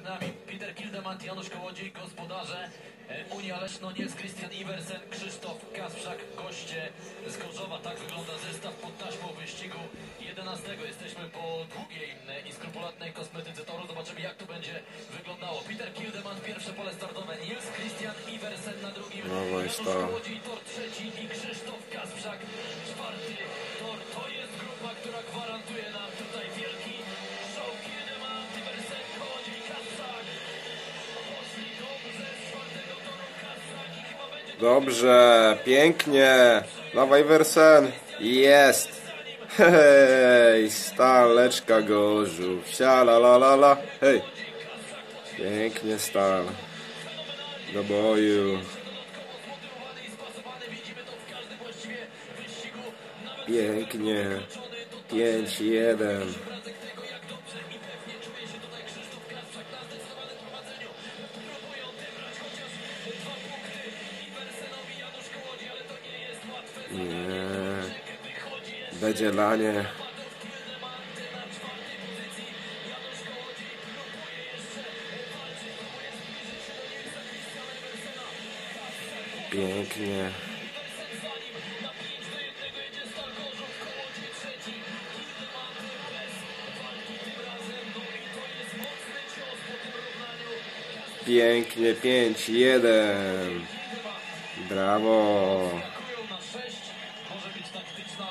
nami Peter Kildemand, Janusz Kołodziej, gospodarze Unia Leszno, Niels Christian Iversen, Krzysztof Kasprzak, goście z Gorzowa. Tak wygląda zestaw pod taśmą wyścigu 11. Jesteśmy po długiej i skrupulatnej kosmetyce toru. Zobaczymy, jak to będzie wyglądało. Peter Kildemand, pierwsze pole startowe, Niels Christian Iversen na drugim, Janusz Kołodziej, tor trzeci i Krzysztof Kasprzak, czwarty tor. To jest grupa, która gwarantuje nam tutaj wielki show. Kildemand, Iversen, Kołodziej, Kasprzak. Poszli dobrze z czwartego toru, Kasprzak i chyba będzie... Dobrze, pięknie. Dawaj, Iversen. Jest. Hej, Staleczka Gorzów. Sialalala. Hej. Pięknie, Stal. Do boju. Pięknie. 5-1. Nie. Będzie lanie. Pięknie. Pięknie, 5-1. Brawo.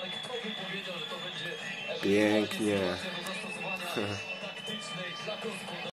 Pięknie.